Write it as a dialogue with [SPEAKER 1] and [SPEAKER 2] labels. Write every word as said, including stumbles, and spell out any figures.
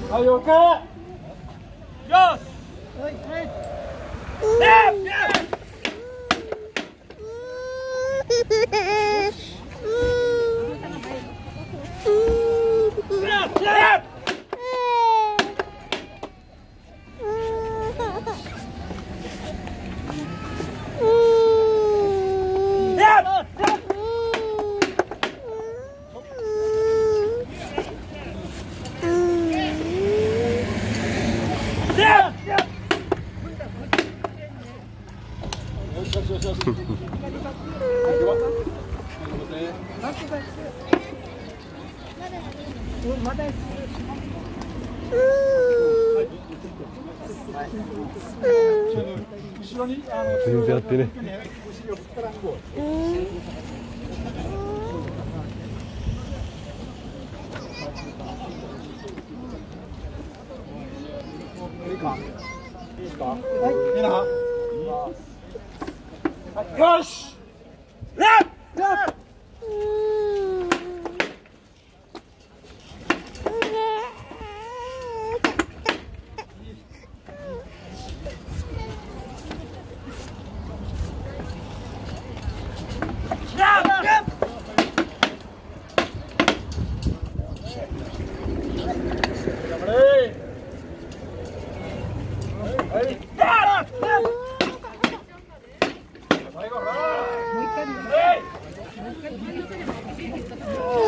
[SPEAKER 1] はい、オッケー。よし。はい、はい。レフト。
[SPEAKER 2] 全然あってね。
[SPEAKER 1] いいか。いいですか。はい。いいな。よし。レフト。最後、もう一回。